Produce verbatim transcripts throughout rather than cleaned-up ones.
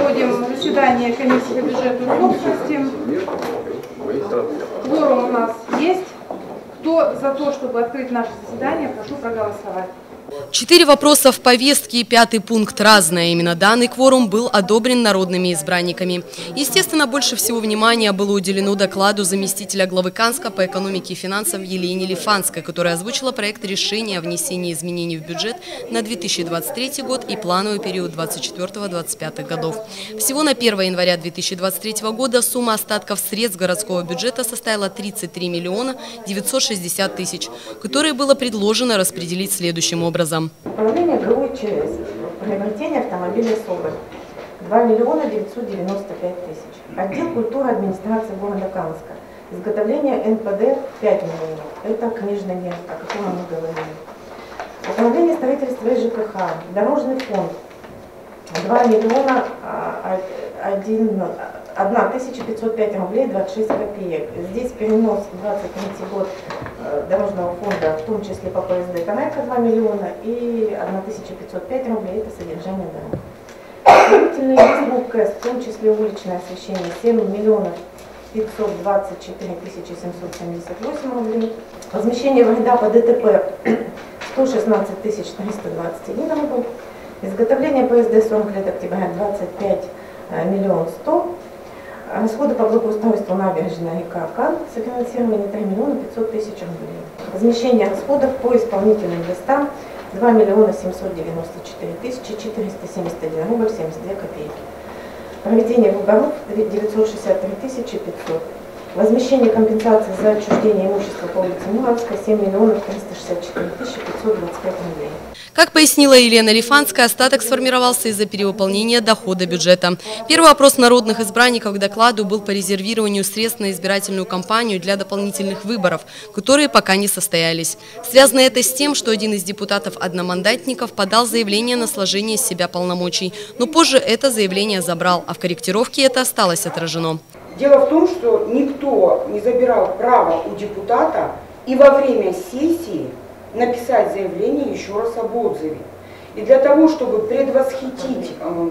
проводим заседание комиссии по бюджету и собственности. Кворум у нас есть. Кто за то, чтобы открыть наше заседание, прошу проголосовать. Четыре вопроса в повестке и пятый пункт «Разное». Именно данный кворум был одобрен народными избранниками. Естественно, больше всего внимания было уделено докладу заместителя главы Канска по экономике и финансам Елене Лифанской, которая озвучила проект решения о внесении изменений в бюджет на две тысячи двадцать третий год и плановый период двадцать четвёртого — двадцать пятого годов. Всего на первое января две тысячи двадцать третьего года сумма остатков средств городского бюджета составила тридцать три миллиона девятьсот шестьдесят тысяч, которые было предложено распределить следующим образом. Управление ГУ ЧС. Приобретение автомобиля «Соболь» два миллиона девятьсот девяносто пять тысяч. Отдел культуры администрации города Канска. Изготовление эн пэ дэ пять миллионов. Это книжный мир, о котором мы говорили. Управление строительства и ЖКХ. Дорожный фонд два миллиона одна тысяча пятьсот пять рублей двадцать шесть копеек. Здесь перенос в двадцать третий год дорожного фонда, в том числе по пэ эс дэ Канайка два миллиона и одна тысяча пятьсот пять рублей, это содержание дорог. Строительный лист КЭС, в том числе уличное освещение, семь миллионов пятьсот двадцать четыре тысячи семьсот семьдесят восемь рублей. Возмещение вреда по дэ тэ пэ сто шестнадцать тысяч триста двадцать один рубль. Изготовление пэ эс дэ сорок лет октября двадцать пять миллионов сто. Расходы по благоустройству набережной река Кан, софинансирование три миллиона пятьсот тысяч рублей. Возмещение расходов по исполнительным листам два миллиона семьсот девяносто четыре тысячи четыреста семьдесят один рубль семьдесят две копейки. Проведение выборов девятьсот шестьдесят три тысячи пятьсот. Возмещение компенсации за отчуждение имущества по улице Муромской семь миллионов триста шестьдесят четыре тысячи пятьсот двадцать пять рублей. Как пояснила Елена Лифанская, остаток сформировался из-за перевыполнения дохода бюджета. Первый опрос народных избранников к докладу был по резервированию средств на избирательную кампанию для дополнительных выборов, которые пока не состоялись. Связано это с тем, что один из депутатов-одномандатников подал заявление на сложение с себя полномочий, но позже это заявление забрал, а в корректировке это осталось отражено. Дело в том, что никто не забирал право у депутата и во время сессии написать заявление еще раз об отзыве. И для того, чтобы предвосхитить э,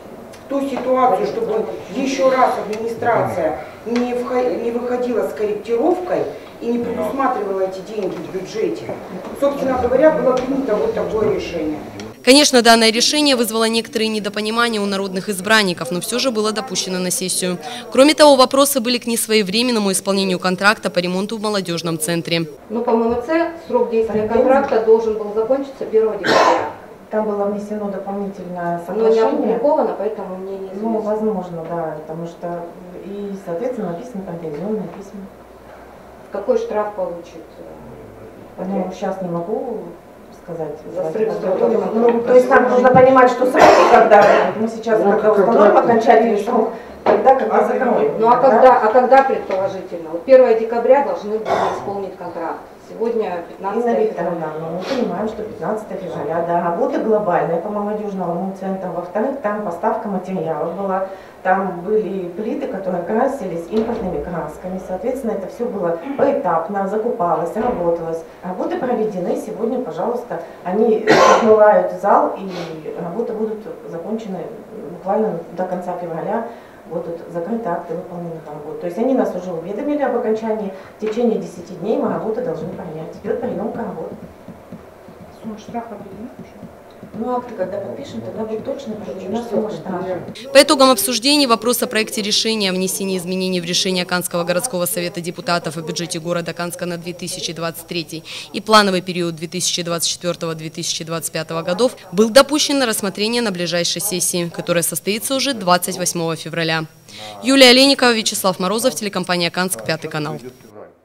ту ситуацию, чтобы еще раз администрация не, вход, не выходила с корректировкой и не предусматривала эти деньги в бюджете, собственно говоря, было принято вот такое решение. Конечно, данное решение вызвало некоторые недопонимания у народных избранников, но все же было допущено на сессию. Кроме того, вопросы были к несвоевременному исполнению контракта по ремонту в молодежном центре. Но по эм эм цэ срок действия контракта должен был закончиться первого декабря. Там было внесено дополнительное соглашение. Но не опубликовано, поэтому мне не известно. Ну, возможно, да, потому что и, соответственно, написано претензионное письмо. Какой штраф получит? Ну, сейчас не могу сказать. За срыв ну, то есть нам нужно понимать, что сроки, когда мы сейчас, ну, когда установим окончательный срок, тогда, когда закроем. Ну, а когда, а когда предположительно? Вот первого декабря должны были исполнить контракт. Сегодня пятнадцатое февраля. Викторовна, ну, мы понимаем, что пятнадцатое февраля, да, работа глобальная по молодежному центру. Во-вторых, там поставка материалов была, там были плиты, которые красились импортными красками. Соответственно, это все было поэтапно, закупалось, работалось. Работы проведены, сегодня, пожалуйста, они отмывают зал, и работы будут закончены буквально до конца февраля. Будут закрыты акты выполненных работ. То есть они нас уже уведомили об окончании. В течение десяти дней мы работу должны принять. Идет приемка работ. Сумма штрафа определена уже? Ну, акты, когда подпишем, тогда будет точно определена сумма штрафа. По итогам обсуждений вопрос о проекте решения о внесении изменений в решение Канского городского совета депутатов о бюджете города Канска на две тысячи двадцать третий и плановый период две тысячи двадцать четвёртого — две тысячи двадцать пятого годов был допущен на рассмотрение на ближайшей сессии, которая состоится уже двадцать восьмого февраля. Юлия Олейникова, Вячеслав Морозов, телекомпания «Канск», пятый канал.